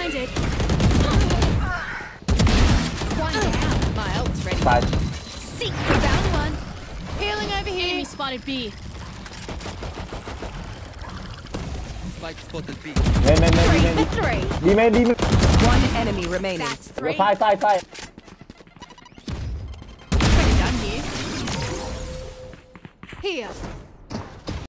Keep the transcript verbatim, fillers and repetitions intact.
planted. One down. My ult's ready. Five. Seek. Found one. Healing over here. Enemy spotted B. Spike spotted B. Man, man, man, Three man. for three. D man, D man. One enemy remaining. That's three. Five, five, five. Pretty done here. Here.